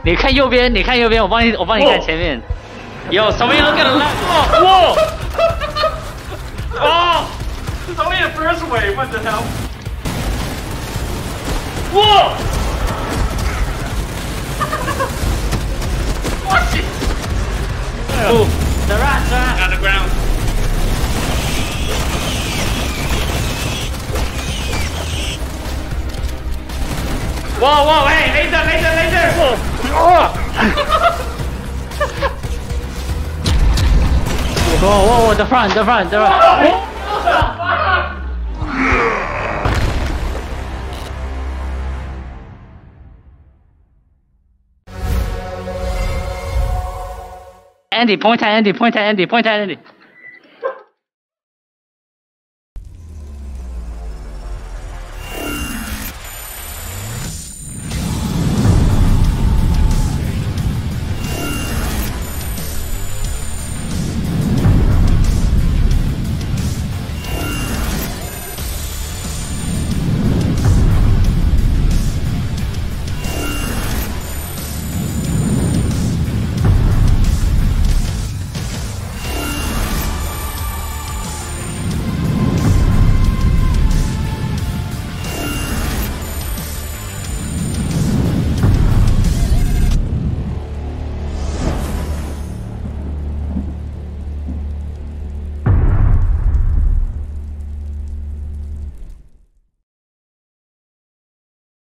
你看右边，你看右边，我帮你看前面。有什么样的人？ 哇！哦，It's only a first wave. What the hell? 哇！我去！ 哦 the run on the ground. 哇！喂，laser！ 哦 the front。Andy point at Andy.